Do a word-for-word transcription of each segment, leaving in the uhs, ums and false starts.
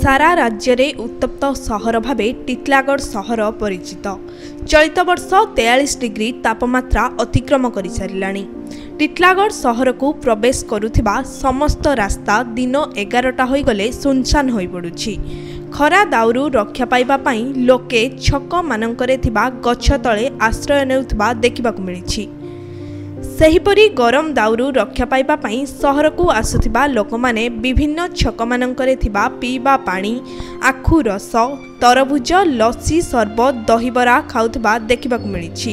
सारा राज्य रे उत्तप्त सहर भावे टिटलागढ़ सहर परिचित। चलित वर्ष तेयालीस डिग्री तापमात्रा अतिक्रम कर सारिलाणी। टिटलागढ़ सहर को प्रवेश करुथिबा समस्त रास्ता दिन एगारटा हो गले सुनसान हो पड़ुछि। खरा दाउरू रक्षा पाइबा पई लोके छक मानकरे थिबा गछ तळे आश्रय नेउथिबा देखिबाकु मिलिछि। सेहिपरि गरम दाउरू रक्षा पाइबा पई सहर को आसुथिबा लोकमाने विभिन्न छक मानकरे थिबा पीबा पानी, आखु रस, तरभुज, लस्सी, सरबत, दहीबरा खाउथिबा देखिबाकु मिलिछि।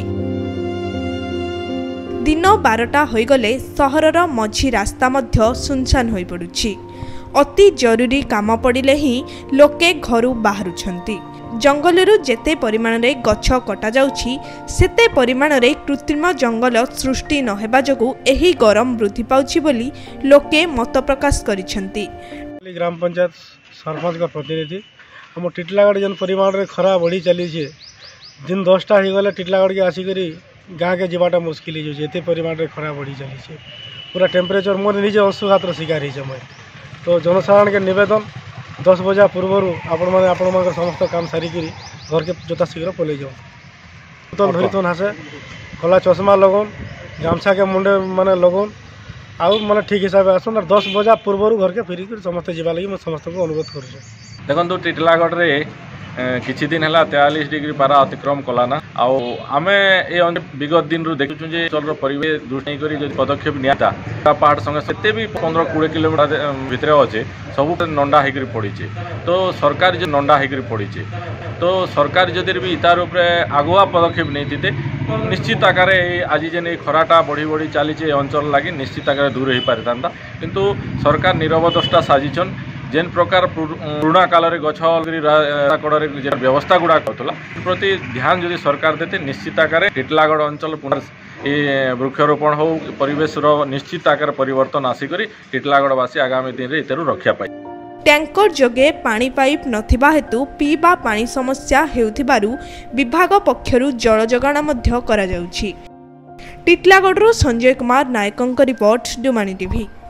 दिन बारटा हो गले सहरर मझी रास्ता मध्य सुनसान हो पड़ुछि। अति जरूरी काम पड़िले ही लोके घरु बाहरुछंती। जंगलरू जेते परिमाण रे गछ कटा जाउछि सेते परिमाण रे कृत्रिम जंगल सृष्टि न हेबा जगु एही गरम वृद्धि पाउछि बोली लोके मत प्रकाश करिसेंती। ग्राम पंचायत सरपंच का प्रतिनिधि हम टिटलागढ़ जन परिमाण रे खरा बढ़ी चली छे। दिन दसटा हो गले टिटलागढ़ के आसिकरी गाँ के जीवाटा मुश्किल हो एते परिमाण रे खरा बढ़ी चली छे। पूरा टेम्परेचर मोर निजे असुघातर शिकार हो मैं। तो जनसाधारण के निवेदन दस बजा पूर्वर आपण मैंने आपण मान समस्त काम सारिकी घर के जोता शीघ्र पलि जाओ। बोतल धरी तो हासे कला चश्मा लगन गामछा के मुंडे माने लगन आउ माने ठीक हिसाब से आसन। दस बजा पूर्वर घर के फेरिक समस्त जीवा लगी मैं समस्त को अनुरोध कर देखो। टिटलागढ़ रे किछि दिन है तेयालीस डिग्री पारा अतिक्रम कलाना। आमे ए विगत दिन रू देखु जे चल परिवेश दृष्टि करी जो पदक्षेप नियाता पहाड़ संगे सेते भी पंद्रह बीस किलोमीटर भितर अच्छे सब नंडा होकर पड़ी। तो सरकार जो नंडा होकर पड़ी तो सरकार जदि भी तार उपरे आगुआ पदक्षेप नहीं निश्चित आकार आज जे खराटा बढ़ी बढ़ी चली अंचल लगी निश्चित आकार दूर हो पारि था। किंतु सरकार नीरवदष्टा साजिछन जेन प्रकार पुराना काल में गछ कड़े व्यवस्था गुड़ा करूला प्रति ध्यान जदि सरकार देते निश्चित आकार टिटलागढ़ अंचल पुनः ये वृक्षारोपण हो परिवेश निश्चित आकार परिवर्तन आसिक टिटलागढ़वासी आगामी दिन में इतरू रक्षा पाए। टैंकर जोगे पानी पाइप नथिबा हेतु पीबा पानी समस्या हेउथिबारु विभाग पक्षरु जल जोगाण मध्य करा जाउछि। टिटलागढ़ संजय कुमार नायकंक रिपोर्ट डुमानी टीवी।